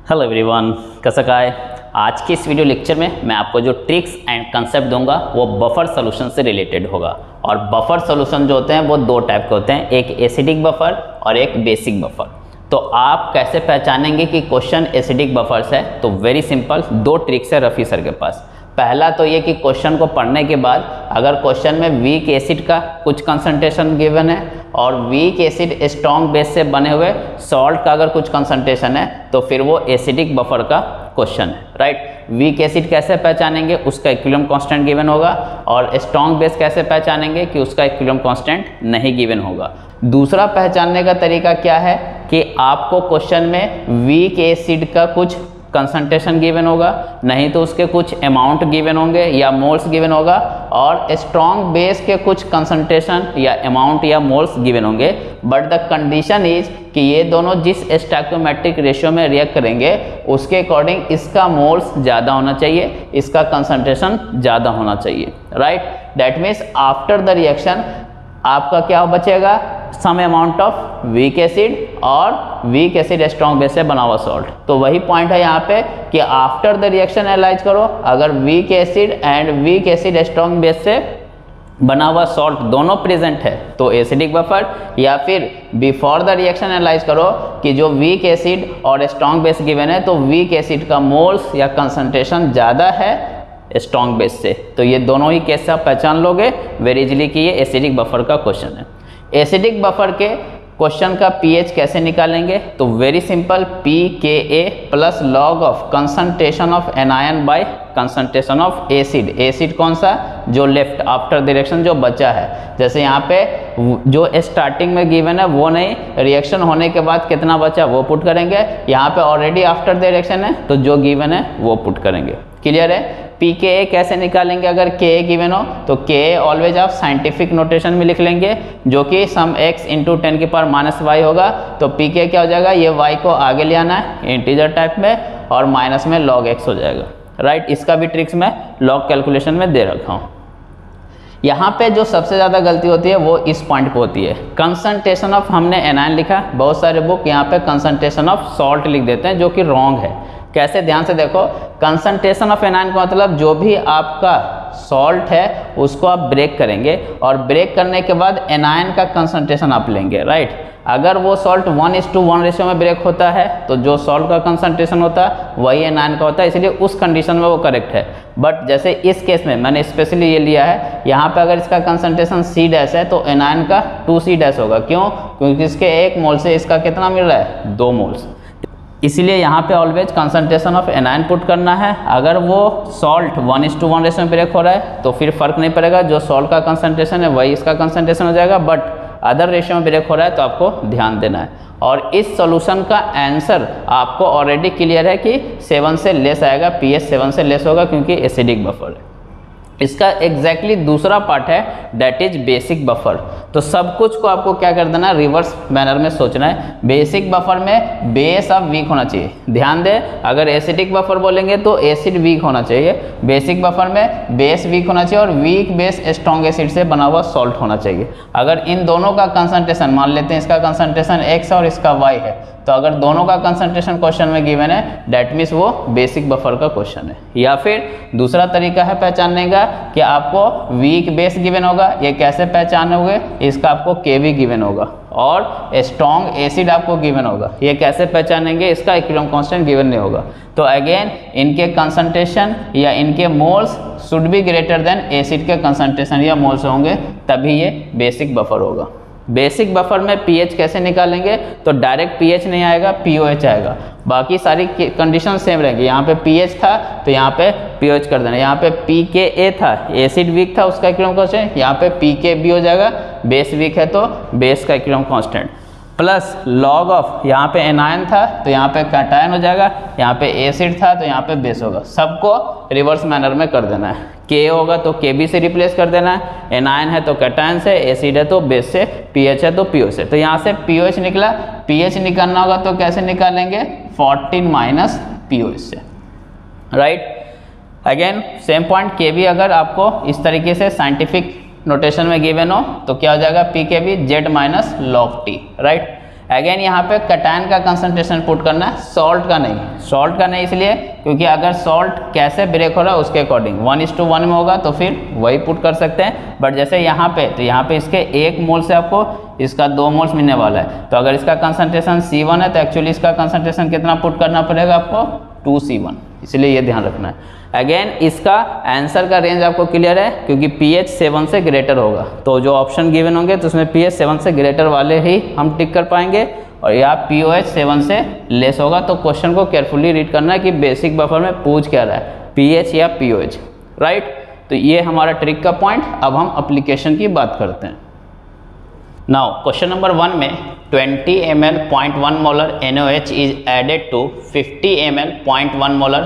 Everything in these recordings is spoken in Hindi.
हेलो एवरीवन, कैसा का है। आज के इस वीडियो लेक्चर में मैं आपको जो ट्रिक्स एंड कंसेप्ट दूंगा वो बफर सॉल्यूशन से रिलेटेड होगा। और बफर सॉल्यूशन जो होते हैं वो दो टाइप के होते हैं, एक एसिडिक बफर और एक बेसिक बफर। तो आप कैसे पहचानेंगे कि क्वेश्चन एसिडिक बफर्स है? तो वेरी सिंपल, दो ट्रिक्स है रफ़ी सर के पास। पहला तो ये कि क्वेश्चन को पढ़ने के बाद अगर क्वेश्चन में वीक एसिड का कुछ कंसंट्रेशन गिवन है और वीक एसिड स्ट्रॉन्ग बेस से बने हुए सॉल्ट का अगर कुछ कंसंट्रेशन है तो फिर वो एसिडिक बफर का क्वेश्चन है, राइट। वीक एसिड कैसे पहचानेंगे? उसका इक्विलिब्रियम कांस्टेंट गिवन होगा। और स्ट्रॉन्ग बेस कैसे पहचानेंगे कि उसका इक्विलिब्रियम कांस्टेंट नहीं गिवन होगा। दूसरा पहचानने का तरीका क्या है कि आपको क्वेश्चन में वीक एसिड का कुछ कंसंट्रेशन गिवन होगा, नहीं तो उसके कुछ अमाउंट गिवन होंगे या मोल्स गिवन होगा, और स्ट्रॉन्ग बेस के कुछ कंसंट्रेशन या अमाउंट या मोल्स गिवन होंगे। बट द कंडीशन इज कि ये दोनों जिस स्टोइकोमेट्रिक रेशियो में रिएक्ट करेंगे उसके अकॉर्डिंग इसका मोल्स ज़्यादा होना चाहिए, इसका कंसंट्रेशन ज़्यादा होना चाहिए, right. That means after the reaction आपका क्या बचेगा? Some amount of weak acid और वीक एसिड स्ट्रॉन्ग बेस से बना हुआ सॉल्ट। तो वही पॉइंट है यहाँ पे कि आफ्टर द रिएक्शन एनालाइज करो, अगर weak acid and weak acid strong base से बना हुआ सॉल्ट दोनों प्रेजेंट है तो एसिडिक बफर, या फिर बिफोर द रिएक्शन एनालाइज करो कि जो वीक एसिड और स्ट्रॉन्ग बेस गिवन है तो वीक एसिड का मोल्स या कंसंट्रेशन ज़्यादा है स्ट्रॉन्ग बेस से। तो ये दोनों ही केस आप पहचान लोगे वेरी इजीली कि ये एसिडिक बफर का क्वेश्चन है। एसिडिक बफर के क्वेश्चन का पीएच कैसे निकालेंगे? तो very simple, pKa plus log of concentration of anion by concentration of acid. Acid कौन सा? जो लेफ्ट आफ्टर रिएक्शन जो बचा है। जैसे यहाँ पे जो स्टार्टिंग में गिवन है वो नहीं, रिएक्शन होने के बाद कितना बचा वो पुट करेंगे। यहाँ पे ऑलरेडी आफ्टर द रिएक्शन है तो जो गिवन है वो पुट करेंगे। क्लियर है? pKa कैसे निकालेंगे? अगर Ka गिवन हो तो Ka ऑलवेज आप साइंटिफिक नोटेशन में लिख लेंगे जो कि सम x इंटू 10 की पावर माइनस y होगा। तो pK क्या हो जाएगा? ये y को आगे ले आना है इंटीजर टाइप में और माइनस में log x हो जाएगा, राइट। इसका भी ट्रिक्स मैं लॉग कैलकुलेशन में दे रखा हूँ। यहाँ पे जो सबसे ज़्यादा गलती होती है वो इस पॉइंट पे होती है। कंसंट्रेशन ऑफ हमने एनायन लिखा, बहुत सारे बुक यहाँ पे कंसंट्रेशन ऑफ सॉल्ट लिख देते हैं जो कि रॉन्ग है। कैसे? ध्यान से देखो, कंसंट्रेशन ऑफ एनायन का मतलब जो भी आपका सॉल्ट है उसको आप ब्रेक करेंगे और ब्रेक करने के बाद एनायन का कंसंट्रेशन आप लेंगे, राइट। अगर वो सॉल्ट 1:1 रेशियो में ब्रेक होता है तो जो सॉल्ट का कंसंट्रेशन होता है वही एनायन का होता है, इसलिए उस कंडीशन में वो करेक्ट है। बट जैसे इस केस में मैंने स्पेशली ये लिया है, यहाँ पे अगर इसका कंसंट्रेशन C- है तो एनायन का 2C- होगा। क्यों? क्योंकि इसके 1 मोल से इसका कितना मिल रहा है? 2 मोल्स। इसीलिए यहाँ पे always concentration of anion put करना है। अगर वो सॉल्ट 1:1 रेशियो में ब्रेक हो रहा है तो फिर फर्क नहीं पड़ेगा, जो सॉल्ट का कंसंट्रेशन है वही इसका कंसंट्रेशन हो जाएगा। बट अदर रेशियो में ब्रेक हो रहा है तो आपको ध्यान देना है। और इस सॉल्यूशन का आंसर आपको ऑलरेडी क्लियर है कि 7 से लेस आएगा, pH 7 से लेस होगा क्योंकि एसिडिक बफर है। इसका एग्जैक्टली दूसरा पार्ट है दैट इज बेसिक बफर। तो सब कुछ को आपको क्या कर देना है? रिवर्स मैनर में सोचना है। बेसिक बफर में बेस अब वीक होना चाहिए। ध्यान दें, अगर एसिडिक बफर बोलेंगे तो एसिड वीक होना चाहिए, बेसिक बफर में बेस वीक होना चाहिए और वीक बेस स्ट्रॉन्ग एसिड से बना हुआ सॉल्ट होना चाहिए। अगर इन दोनों का कंसंट्रेशन, मान लेते हैं इसका कंसंट्रेशन x और इसका y है, तो अगर दोनों का कंसंट्रेशन क्वेश्चन में गिवन है दैट मीन्स वो बेसिक बफर का क्वेश्चन है। या फिर दूसरा तरीका है पहचानने का कि आपको वीक बेस गिवन होगा। ये कैसे पहचानोगे? इसका आपको Kb गिवन होगा और स्ट्रॉन्ग एसिड आपको गिवन होगा। ये कैसे पहचानेंगे? इसका इक्विलिब्रियम कांस्टेंट गिवन नहीं होगा। तो अगेन इनके कंसंट्रेशन या इनके moles should be greater than acid के कंसंट्रेशन या मोल्स होंगे, तभी ये बेसिक बफर होगा। बेसिक बफर में pH कैसे निकालेंगे? तो डायरेक्ट pH नहीं आएगा, pOH आएगा। बाकी सारी कंडीशन सेम रहेंगी। यहाँ पे pH था तो यहाँ पे pOH कर देना। यहाँ पे pKa था, एसिड वीक था, उसका इक्विलिब्रियम कांस्टेंट। यहाँ पे pKb हो जाएगा, बेस वीक है तो बेस का equilibrium constant, plus log of यहाँ पे एनायन था तो यहाँ पे कैटायन हो जाएगा, यहाँ पे एसिड था तो यहाँ पे बेस होगा। सबको रिवर्स मैनर में कर देना है। K होगा तो Kb से रिप्लेस कर देना है, एनायन है तो कैटायन से, एसिड है तो बेस से, pH है तो PO से। तो यहाँ से POH निकला, pH निकालना होगा तो कैसे निकालेंगे? 14 माइनस POH से, right. Again same point, Kb अगर आपको इस तरीके से साइंटिफिक नोटेशन में गिवन हो तो क्या हो जाएगा? pKb Z minus log T, right. Again यहाँ पे कटायन का कंसंट्रेशन पुट करना है, सॉल्ट का नहीं। सॉल्ट का नहीं इसलिए क्योंकि अगर सॉल्ट कैसे ब्रेक हो रहा है उसके अकॉर्डिंग 1:1 में होगा तो फिर वही पुट कर सकते हैं। बट जैसे यहाँ पे, तो यहाँ पे इसके 1 मोल से आपको इसका 2 मोल्स मिलने वाला है। तो अगर इसका कंसंट्रेशन C1 है तो एक्चुअली इसका कंसंट्रेशन कितना पुट करना पड़ेगा आपको, 2C1, इसलिए ये ध्यान रखना है। अगेन इसका आंसर का रेंज आपको क्लियर है क्योंकि pH 7 से ग्रेटर होगा, तो जो ऑप्शन गिवन होंगे तो उसमें pH 7 से ग्रेटर वाले ही हम टिक कर पाएंगे, और या pOH 7 से लेस होगा। तो क्वेश्चन को केयरफुली रीड करना है कि बेसिक बफर में पूछ क्या रहा है, pH या pOH, राइट। तो ये हमारा ट्रिक का पॉइंट। अब हम एप्लीकेशन की बात करते हैं। नाउ क्वेश्चन नंबर 1 में 20 ml 0.1 molar NaOH is added to 50 ml 0.1 molar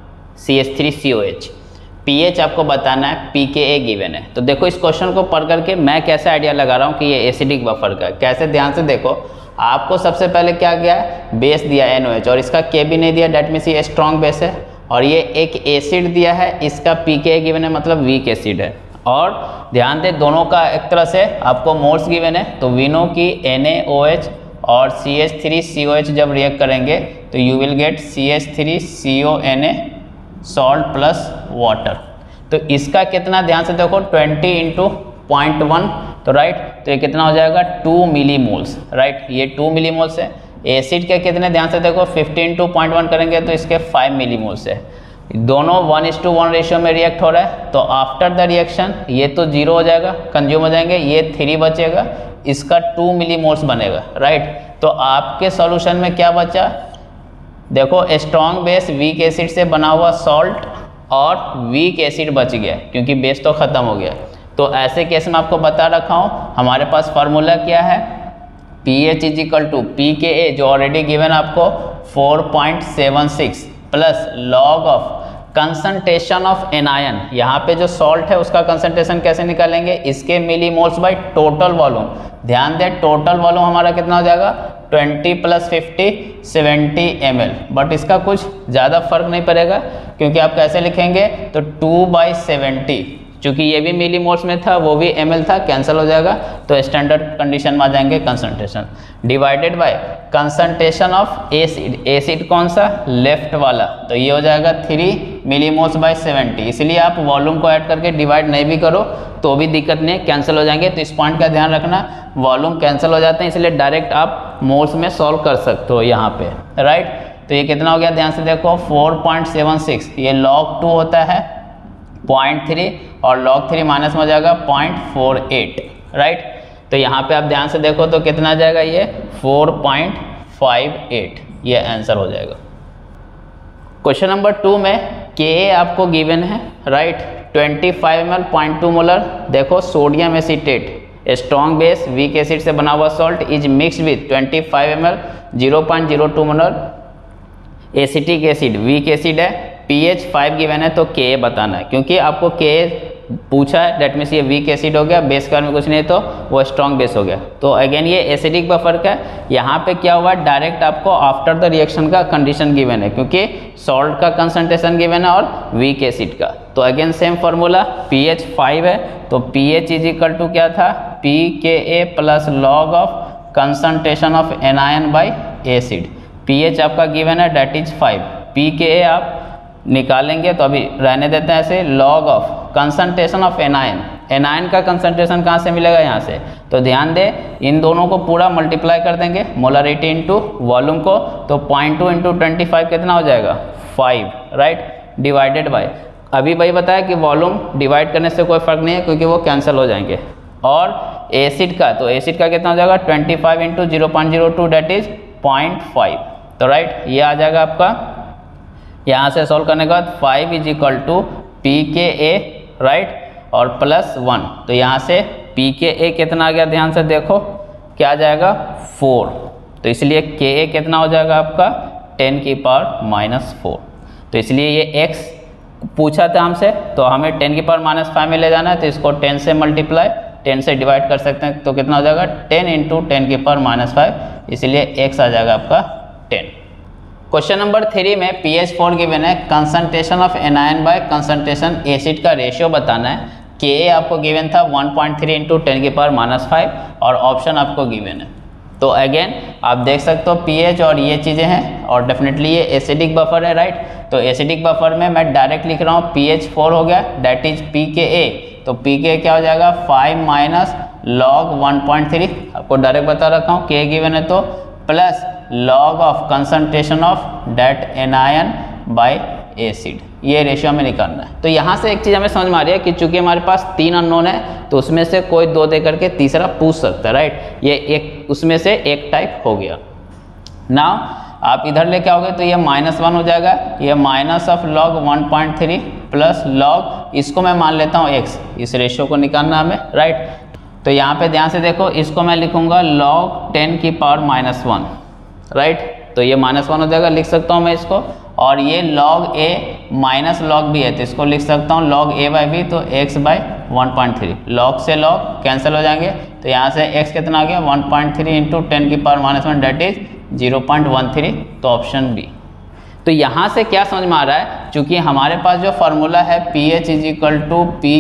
CH3COH। pH आपको बताना है, pKa गिवन है। तो देखो इस क्वेश्चन को पढ़ करके मैं कैसे आइडिया लगा रहा हूँ कि ये एसिडिक बफर का, कैसे ध्यान से देखो। आपको सबसे पहले क्या किया है, बेस दिया NaOH और इसका K भी नहीं दिया, डेट मीन्स ये स्ट्रॉन्ग बेस है। और ये एक एसिड दिया है, इसका pKa गिवन है, मतलब वीक एसिड है। और ध्यान दे दोनों का एक तरह से आपको मोल्स गिवन है, तो वी नो कि NaOH और CH3COH जब रिएक्ट करेंगे तो you will get CH3CONa salt plus water. तो इसका कितना, ध्यान से देखो 20 × 0.1, तो राइट, तो ये कितना हो जाएगा 2 मिलीमोल्स, राइट, ये 2 मिलीमोल्स है। एसिड के कितने, ध्यान से देखो 50 × 0.1 करेंगे तो इसके 5 मिलीमोल्स है। दोनों 1:1 रेशियो में रिएक्ट हो रहा है। तो आफ्टर द रिएक्शन ये तो 0 हो जाएगा, कंज्यूम हो जाएंगे, ये 3 बचेगा, इसका 2 मिलीमोल्स बनेगा, राइट। तो आपके सॉल्यूशन में क्या बचा, देखो स्ट्रॉन्ग बेस वीक एसिड से बना हुआ सॉल्ट और वीक एसिड बच गया क्योंकि बेस तो ख़त्म हो गया। तो ऐसे केस में आपको बता रखा हूँ, हमारे पास फार्मूला क्या है, pH = pKa जो ऑलरेडी गिवन आपको 4.76 plus log of concentration of anion. यहाँ पे जो सॉल्ट है उसका कंसंट्रेशन कैसे निकालेंगे, इसके मिलीमोल्स बाई टोटल वॉल्यूम। ध्यान दें टोटल वॉल्यूम हमारा कितना हो जाएगा, 20 + 50 70 ml। बट इसका कुछ ज़्यादा फर्क नहीं पड़ेगा क्योंकि आप कैसे लिखेंगे, तो 2/70, चूँकि ये भी मिलीमोल्स में था वो भी ml था, कैंसिल हो जाएगा, तो स्टैंडर्ड कंडीशन में आ जाएंगे concentration, divided by concentration of acid. Acid कौन सा, लेफ्ट वाला, तो ये हो जाएगा 3 मिलीमोल्स/70। इसलिए आप वॉल्यूम को ऐड करके डिवाइड नहीं भी करो तो भी दिक्कत नहीं, कैंसिल हो जाएंगे। तो इस पॉइंट का ध्यान रखना, वॉल्यूम कैंसिल हो जाते हैं, इसलिए डायरेक्ट आप मोल्स में सॉल्व कर सकते हो यहाँ पे, राइट। तो ये कितना हो गया, ध्यान से देखो 4.76, ये log 2 होता है 0.3 और log 3 माइनस में हो जाएगा 0.48, राइट। तो यहाँ पे आप ध्यान से देखो तो कितना आ जाएगा, ये 4.58, ये आंसर हो जाएगा। क्वेश्चन नंबर 2 में Ka आपको गिवन है, राइट, 25 ml 0.2 मोलर। देखो sodium acetate strong base weak acid से बना हुआ salt is mixed with 25 ml 0.02 molar acetic acid, weak acid है, pH 5 गिवन है, तो Ka बताना है। क्योंकि आपको Ka पूछा है, डेट मीन्स ये वीक एसिड हो गया, बेस का में कुछ नहीं तो वो स्ट्रॉन्ग बेस हो गया। तो अगेन ये एसिडिक बफर का है। यहाँ पे क्या हुआ, डायरेक्ट आपको आफ्टर द रिएक्शन का कंडीशन गिवन है क्योंकि सॉल्ट का कंसंट्रेशन गिवन है और वीक एसिड का। तो अगेन सेम फार्मूला, pH 5 है तो pH = क्या था, pKa plus log of concentration of anion by acid. pH आपका गिवन है डेट इज 5, pKa आप निकालेंगे तो अभी रहने देते हैं ऐसे, log of concentration of anion. Anion का कंसंट्रेशन कहाँ से मिलेगा, यहाँ से। तो ध्यान दे इन दोनों को पूरा मल्टीप्लाई कर देंगे, मोलरिटी इंटू वॉल्यूम को, तो 0.2 × 25 कितना हो जाएगा, 5, राइट, डिवाइडेड बाय, अभी भाई बताया कि वॉल्यूम डिवाइड करने से कोई फर्क नहीं है क्योंकि वो कैंसिल हो जाएंगे। और एसिड का, तो एसिड का कितना हो जाएगा, 25 × 0.02 डेट इज 0.5, तो राइट, ये आ जाएगा आपका। यहाँ से सॉल्व करने के बाद 5 = pKa, राइट, और +1, तो यहाँ से pKa कितना आ गया, ध्यान से देखो क्या आ जाएगा, 4। तो इसलिए Ka कितना हो जाएगा आपका 10⁻⁻4। तो इसलिए ये x पूछा था हमसे, तो हमें 10⁻5 में ले जाना है, तो इसको 10 से मल्टीप्लाई 10 से डिवाइड कर सकते हैं, तो कितना हो जाएगा 10 × 10⁻5, इसलिए x आ जाएगा आपका 10। क्वेश्चन नंबर 3 में pH 4 गिवन है, concentration of anion by concentration acid का रेशियो बताना है। Ka आपको गिवन था 1.3 × 10⁻5 और ऑप्शन आपको गिवन है। तो अगेन आप देख सकते हो pH और ये चीज़ें हैं और डेफिनेटली ये एसिडिक बफर है, राइट। तो एसिडिक बफर में मैं डायरेक्ट लिख रहा हूँ pH 4 हो गया, दैट इज pKa। तो pKa क्या हो जाएगा 5 माइनस log 1.3, आपको डायरेक्ट बता रखा हूँ K गिवन है, तो plus log of concentration of that anion by acid, ये रेशियो में निकालना है। तो यहाँ से एक चीज़ हमें समझ में आ रही है कि चूंकि हमारे पास 3 अननोन है तो उसमें से कोई 2 दे करके तीसरा पूछ सकता है, राइट। ये एक उसमें से एक टाइप हो गया। नाउ आप इधर लेके आओगे तो ये -1 हो जाएगा, ये minus of log 1.3 plus log, इसको मैं मान लेता हूँ x, इस रेशियो को निकालना हमें, राइट। तो यहाँ पे ध्यान से देखो, इसको मैं लिखूंगा log 10 की पावर -1, राइट। तो ये -1 हो जाएगा, लिख सकता हूँ मैं इसको। और ये log a minus log b है तो इसको लिख सकता हूँ log a बाई बी, तो x बाई 1.3, log से log कैंसिल हो जाएंगे। तो यहाँ से x कितना आ गया 1.3 इंटू 10 की पावर -1, डेट इज 0.13, तो ऑप्शन बी। तो यहाँ से क्या समझ में आ रहा है, चूंकि हमारे पास जो फार्मूला है pH is equal to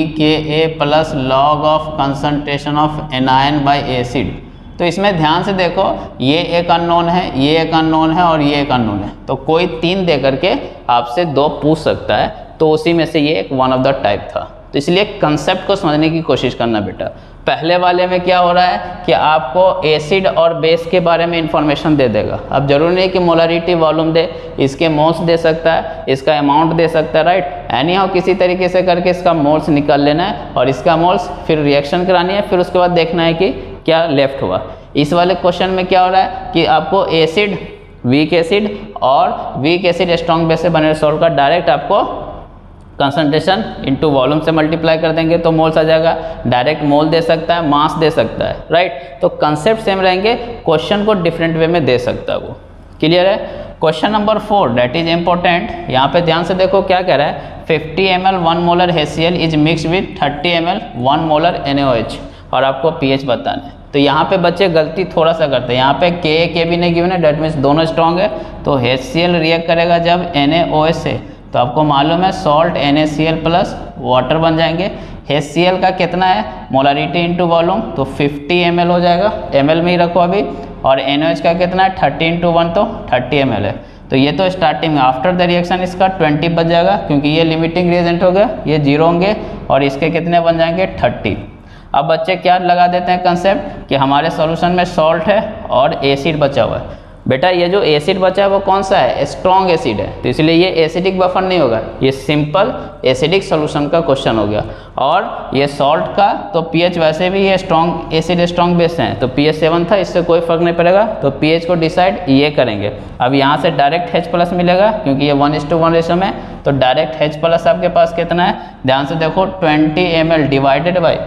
pKa plus log of concentration of anion by acid. तो इसमें ध्यान से देखो, ये एक अननोन है, ये एक अननोन है और ये एक अननोन है, तो कोई 3 दे करके आपसे 2 पूछ सकता है, तो उसी में से ये एक वन ऑफ द टाइप था। तो इसलिए कंसेप्ट को समझने की कोशिश करना बेटा। पहले वाले में क्या हो रहा है कि आपको एसिड और बेस के बारे में इंफॉर्मेशन दे देगा। अब जरूरी नहीं कि मोलरिटी वॉल्यूम दे, इसके मोल्स दे सकता है, इसका अमाउंट दे सकता है, राइट। एनी हाउ किसी तरीके से करके इसका मोल्स निकाल लेना है और इसका मोल्स फिर रिएक्शन करानी है, फिर उसके बाद देखना है कि क्या लेफ्ट हुआ। इस वाले क्वेश्चन में क्या हो रहा है कि आपको एसिड, वीक एसिड और वीक एसिड स्ट्रॉन्ग बेस से बने सॉल्ट का डायरेक्ट आपको कंसंट्रेशन इनटू वॉल्यूम से मल्टीप्लाई कर देंगे तो मोल्स आ जाएगा। डायरेक्ट मोल दे सकता है, मास दे सकता है, राइट। तो कंसेप्ट सेम रहेंगे, क्वेश्चन को डिफरेंट वे में दे सकता है वो। क्लियर है। Question number 4 that is important. यहाँ पे ध्यान से देखो क्या कह रहा है, 50 ml 1 molar HCl is mix with 30 ml 1 molar NaOH और आपको pH बताना है। तो यहाँ पे बच्चे गलती थोड़ा सा करते हैं, यहाँ पे Ka भी नहीं गिवन है, डेट मीन्स दोनों स्ट्रॉन्ग है। तो HCl रिएक्ट करेगा जब NaOH से, तो आपको मालूम है सॉल्ट NaCl प्लस वाटर बन जाएंगे। HCl का कितना है मोलारिटी इनटू वॉल्यूम, तो 50 ml हो जाएगा, ml में ही रखो अभी। और NaOH का कितना है 30 इंटू 1, तो 30 ml है। तो ये तो स्टार्टिंग में, आफ्टर द रिएक्शन इसका 20 बच जाएगा क्योंकि ये लिमिटिंग रिएजेंट हो गया, ये 0 होंगे और इसके कितने बन जाएंगे 30। अब बच्चे क्या लगा देते हैं कंसेप्ट कि हमारे सॉल्यूशन में सॉल्ट है और एसिड बचा हुआ है। बेटा ये जो एसिड बचा है वो कौन सा है, स्ट्रॉन्ग एसिड है, तो इसलिए ये एसिडिक बफर नहीं होगा, ये सिंपल एसिडिक सॉल्यूशन का क्वेश्चन हो गया। और ये सॉल्ट का तो pH वैसे भी ये स्ट्रॉन्ग एसिड स्ट्रॉन्ग बेस हैं, तो pH 7 था, इससे कोई फर्क नहीं पड़ेगा। तो pH को डिसाइड ये करेंगे। अब यहाँ से डायरेक्ट H प्लस मिलेगा क्योंकि ये 1:1 रेशो में, तो डायरेक्ट H प्लस आपके पास कितना है, ध्यान से देखो 20 ml डिवाइडेड बाई,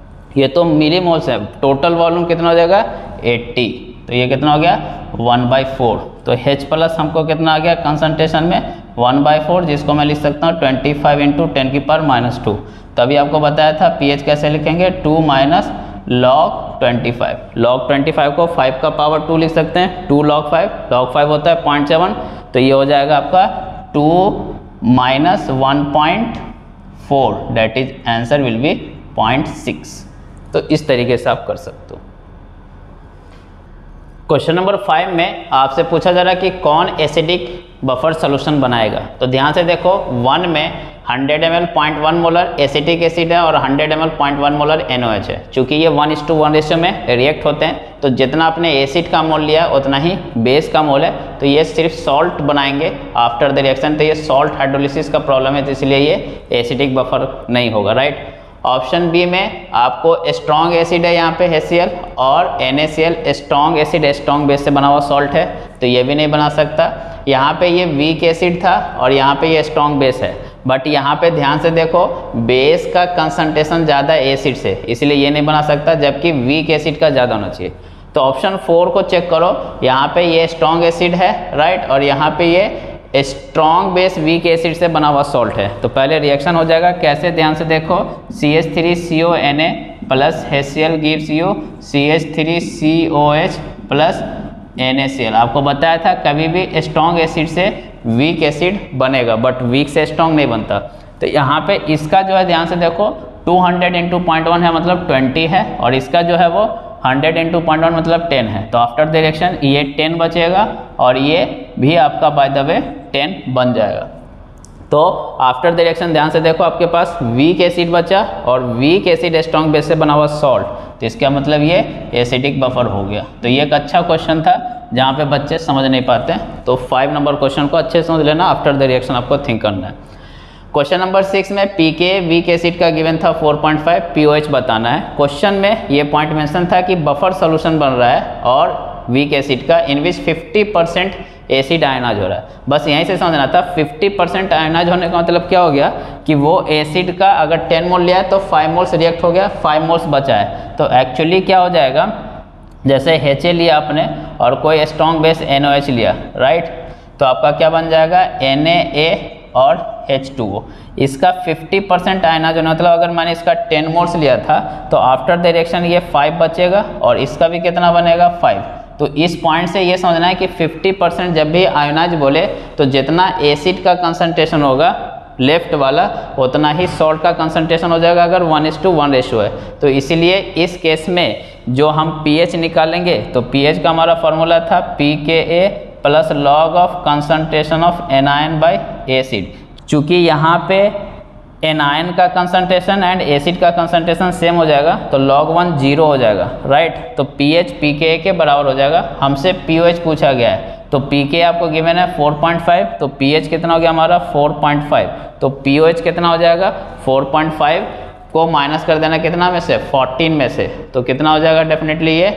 ये तो मिली मोल्स है, टोटल वॉल्यूम कितना हो जाएगा 80, तो ये कितना हो गया 1/4। तो H प्लस हमको कितना आ गया कंसंट्रेशन में 1/4, जिसको मैं लिख सकता हूँ 25 इंटू 10 की पावर -2। तभी आपको बताया था pH कैसे लिखेंगे, 2 माइनस log 25। log 25 को 5 का पावर 2 लिख सकते हैं, 2 log 5 होता है 0.7, तो ये हो जाएगा आपका 2 minus 1.4, that is answer will be 0.6। तो इस तरीके से आप कर सकते हो। क्वेश्चन नंबर 5 में आपसे पूछा जा रहा है कि कौन एसिडिक बफर सॉल्यूशन बनाएगा। तो ध्यान से देखो, 1 में 100 ml 0.1 मोलर एसिटिक एसिड है और 100 ml 0.1 मोलर NaOH है। चूंकि ये 1:1 रेशियो में रिएक्ट होते हैं, तो जितना आपने एसिड का मोल लिया उतना ही बेस का मोल है, तो ये सिर्फ सॉल्ट बनाएंगे आफ्टर द रिएक्शन। तो ये सॉल्ट हाइड्रोलिसिस का प्रॉब्लम है, तो इसलिए ये एसिडिक बफर नहीं होगा, राइट। ऑप्शन बी में आपको स्ट्रॉन्ग एसिड है यहाँ पे HCl और NaCl strong acid strong base से बना हुआ सॉल्ट है, तो ये भी नहीं बना सकता। यहाँ पे ये वीक एसिड था और यहाँ पे ये स्ट्रॉन्ग बेस है, बट यहाँ पे ध्यान से देखो बेस का कंसंट्रेशन ज़्यादा है एसिड से, इसलिए ये नहीं बना सकता, जबकि वीक एसिड का ज़्यादा होना चाहिए। तो ऑप्शन 4 को चेक करो, यहाँ पे ये स्ट्रॉन्ग एसिड है, राइट, और यहाँ पे ये स्ट्रॉन्ग बेस वीक एसिड से बना हुआ सॉल्ट है। तो पहले रिएक्शन हो जाएगा कैसे, ध्यान से देखो, CH3CONa plus HCl gives you CH3COH plus NaCl। आपको बताया था कभी भी स्ट्रॉन्ग एसिड से वीक एसिड बनेगा, बट वीक से स्ट्रॉन्ग नहीं बनता। तो यहाँ पे इसका जो है ध्यान से देखो 200 इंटू 0.1 है, मतलब 20 है, और इसका जो है वो 100 इंटू 0.1 मतलब 10 है, तो आफ्टर द रिएक्शन ये 10 बचेगा और ये भी आपका बाय द वे 10 बन जाएगा। तो आफ्टर द रिएक्शन ध्यान से देखो, आपके पास वीक एसिड बचा और वीक एसिड स्ट्रॉन्ग बेस से बना हुआ सॉल्ट, तो इसका मतलब ये एसिडिक बफर हो गया। तो ये एक अच्छा क्वेश्चन था जहाँ पे बच्चे समझ नहीं पाते, तो 5 नंबर क्वेश्चन को अच्छे से समझ लेना, आफ्टर द रिएक्शन आपको थिंक करना है। क्वेश्चन नंबर 6 में पीके वीक एसिड का गिवन था 4.5, पीओएच बताना है। क्वेश्चन में ये पॉइंट मेंशन था कि बफर सोल्यूशन बन रहा है और वीक एसिड का इन विच 50% एसिड आयनाइज हो रहा है। बस यहीं से समझना था, 50% आयनाइज होने का मतलब क्या हो गया कि वो एसिड का अगर 10 मोल लिया है तो 5 मोल्स रिएक्ट हो गया, 5 मोल्स बचा है। तो एक्चुअली क्या हो जाएगा, जैसे HA लिया आपने और कोई स्ट्रॉन्ग बेस NOH लिया, राइट, तो आपका क्या बन जाएगा Na और H2O। इसका 50% आयनाइज होना मतलब अगर मैंने इसका 10 मोल्स लिया था तो आफ्टर द रिएक्शन ये 5 बचेगा और इसका भी कितना बनेगा 5। तो इस पॉइंट से ये समझना है कि 50% जब भी आयोनाइज बोले तो जितना एसिड का कंसंट्रेशन होगा लेफ्ट वाला उतना ही सॉल्ट का कंसंट्रेशन हो जाएगा अगर 1:1 रेशियो है। तो इसीलिए इस केस में जो हम pH निकालेंगे तो pH का हमारा फॉर्मूला था pKa plus log of concentration of anion by acid. चूँकि यहाँ पे एनायन का कंसंट्रेशन एंड एसिड का कंसंट्रेशन सेम हो जाएगा तो log 1 0 हो जाएगा, राइट। तो pH pKa के बराबर हो जाएगा। हमसे pOH पूछा गया है तो pK आपको गिवन है 4.5, तो pH कितना हो गया हमारा 4.5, तो pOH कितना हो जाएगा 4.5 को माइनस कर देना कितना में से 14 में से, तो कितना हो जाएगा डेफिनेटली ये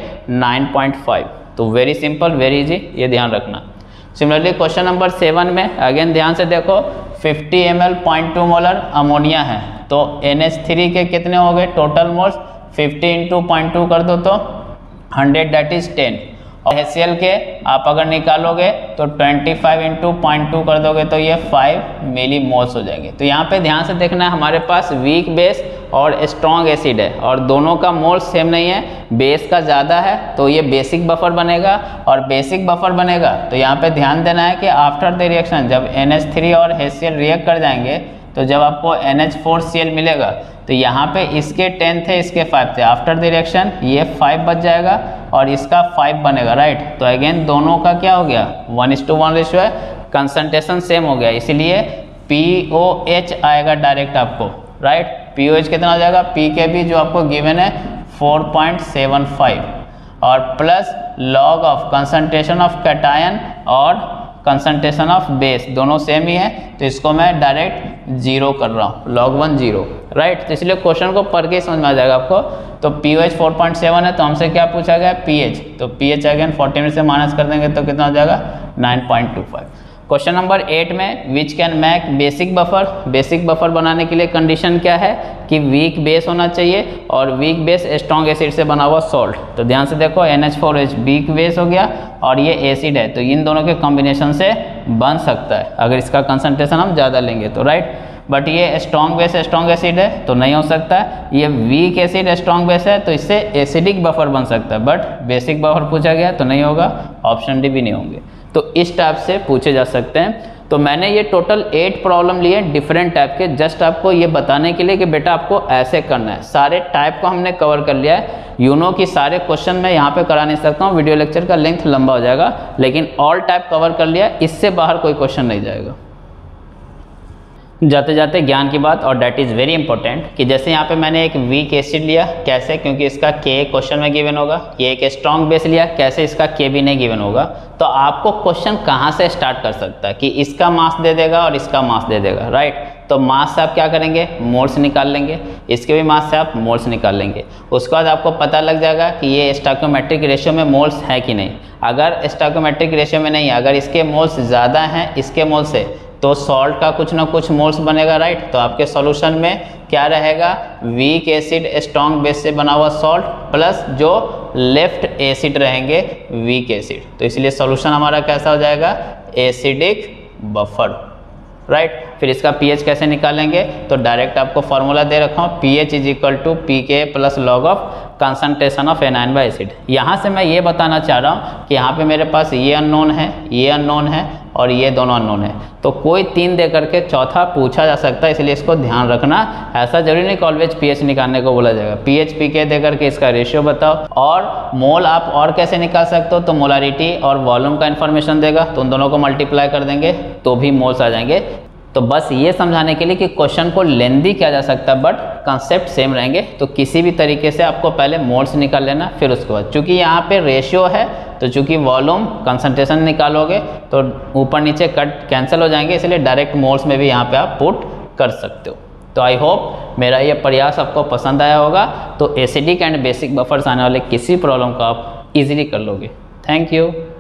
9.5। तो वेरी सिंपल, वेरी इजी, ये ध्यान रखना। सिमिलरली क्वेश्चन नंबर 7 में अगेन ध्यान से देखो, 50 ml 0.2 मोलर अमोनिया है तो NH3 के कितने हो गए टोटल मोल्स, 50 इंटू 0.2 कर दो तो 100 दैट इज 10, और HCl के आप अगर निकालोगे तो 25 इंटू 0.2 कर दोगे तो ये 5 मिली मोल्स हो जाएंगे। तो यहाँ पे ध्यान से देखना है, हमारे पास वीक बेस और स्ट्रॉन्ग एसिड है और दोनों का मोल्स सेम नहीं है, बेस का ज़्यादा है तो ये बेसिक बफर बनेगा, और बेसिक बफर बनेगा तो यहाँ पे ध्यान देना है कि आफ्टर द रिएक्शन जब NH3 और HCl रिएक्ट कर जाएंगे तो जब आपको NH4Cl मिलेगा तो यहाँ पे इसके 10 थे इसके 5 थे, आफ्टर द रिएक्शन ये 5 बच जाएगा और इसका 5 बनेगा, राइट। तो अगेन दोनों का क्या हो गया 1:1 रेशियो है, कंसंट्रेशन सेम हो गया, इसलिए POH आएगा डायरेक्ट आपको, राइट। POH कितना हो जाएगा pKb जो आपको गिवन है 4.75 और plus log of concentration of cation और कंसंट्रेशन ऑफ बेस दोनों सेम ही है तो इसको मैं डायरेक्ट 0 कर रहा हूँ, log 1 0, राइट। तो इसलिए क्वेश्चन को पढ़ के समझ में आ जाएगा आपको। तो POH 4.7 है तो हमसे क्या पूछा गया pH, तो pH अगेन 14 में से माइनस कर देंगे तो कितना हो जाएगा 9.25। क्वेश्चन नंबर 8 में which can make basic buffer, basic buffer बनाने के लिए कंडीशन क्या है कि वीक बेस होना चाहिए और वीक बेस स्ट्रॉन्ग एसिड से बना हुआ सॉल्ट। तो ध्यान से देखो NH4H वीक बेस हो गया और ये एसिड है तो इन दोनों के कॉम्बिनेशन से बन सकता है अगर इसका कंसंट्रेशन हम ज़्यादा लेंगे तो, राइट। बट ये स्ट्रॉन्ग बेस स्ट्रॉन्ग एसिड है तो नहीं हो सकता है, ये वीक एसिड स्ट्रॉन्ग बेस है तो इससे एसिडिक बफर बन सकता है, बट बेसिक बफर पूछा गया तो नहीं होगा, ऑप्शन डी भी नहीं होंगे। तो इस टाइप से पूछे जा सकते हैं। तो मैंने ये टोटल 8 प्रॉब्लम लिए डिफरेंट टाइप के, जस्ट आपको ये बताने के लिए कि बेटा आपको ऐसे करना है। सारे टाइप को हमने कवर कर लिया है, यू नो कि सारे क्वेश्चन मैं यहाँ पे करा नहीं सकता हूँ, वीडियो लेक्चर का लेंथ लंबा हो जाएगा, लेकिन ऑल टाइप कवर कर लिया, इससे बाहर कोई क्वेश्चन नहीं जाएगा। जाते जाते ज्ञान की बात, और डैट इज़ वेरी इंपॉर्टेंट, कि जैसे यहाँ पे मैंने एक वीक एसिड लिया, कैसे, क्योंकि इसका के क्वेश्चन में गिवन होगा, ये एक स्ट्रॉन्ग बेस लिया, कैसे, इसका के भी नहीं गिवन होगा। तो आपको क्वेश्चन कहाँ से स्टार्ट कर सकता है कि इसका मास दे देगा और इसका मास दे देगा, राइट। तो मास से आप क्या करेंगे, मोल्स निकाल लेंगे, इसके भी मास से आप मोल्स निकाल लेंगे। उसके बाद आपको पता लग जाएगा कि ये स्टोइकोमेट्रिक रेशियो में मोल्स है कि नहीं। अगर स्टोइकोमेट्रिक रेशियो में नहीं है, अगर इसके मोल्स ज़्यादा हैं इसके मोल से, तो सॉल्ट का कुछ ना कुछ मोल्स बनेगा, राइट। तो आपके सॉल्यूशन में क्या रहेगा, वीक एसिड स्ट्रॉन्ग बेस से बना हुआ सॉल्ट प्लस जो लेफ्ट एसिड रहेंगे वीक एसिड। तो इसलिए सॉल्यूशन हमारा कैसा हो जाएगा, एसिडिक बफर, राइट। फिर इसका pH कैसे निकालेंगे, तो डायरेक्ट आपको फॉर्मूला दे रखा हूँ, pH = pK plus log of concentration of anion by acid. यहाँ से मैं ये बताना चाह रहा हूँ कि यहाँ पे मेरे पास ये अननोन है, ये अननोन है और ये दोनों अननोन है, तो कोई 3 दे करके चौथा पूछा जा सकता है, इसलिए इसको ध्यान रखना। ऐसा जरूरी नहीं कि ऑलवेज पीएच निकालने को बोला जाएगा। पीएच पीके दे करके इसका रेशियो बताओ, और मोल आप और कैसे निकाल सकते हो, तो मोलारिटी और वॉल्यूम का इन्फॉर्मेशन देगा, तो उन दोनों को मल्टीप्लाई कर देंगे तो भी मोल्स आ जाएंगे। तो बस ये समझाने के लिए कि क्वेश्चन को लेंदी किया जा सकता है बट कंसेप्ट सेम रहेंगे। तो किसी भी तरीके से आपको पहले मोल्स निकाल लेना, फिर उसके बाद चूंकि यहाँ पे रेशियो है तो चूंकि वॉल्यूम कंसंट्रेशन निकालोगे तो ऊपर नीचे कट कैंसिल हो जाएंगे, इसलिए डायरेक्ट मोल्स में भी यहाँ पे आप पुट कर सकते हो। तो आई होप मेरा ये प्रयास आपको पसंद आया होगा। तो एसिडिक एंड बेसिक बफर्स आने वाले किसी प्रॉब्लम को आप इजीली कर लोगे। Thank you.